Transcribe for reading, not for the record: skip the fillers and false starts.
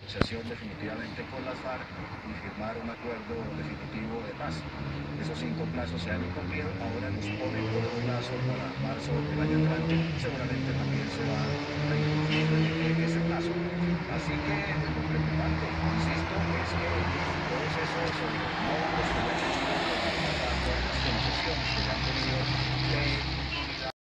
negociación definitivamente con las FARC y firmar un acuerdo definitivo de paz. Esos 5 plazos se han incumplido, ahora nos ponen otro plazo para marzo del año entrante y seguramente también se va a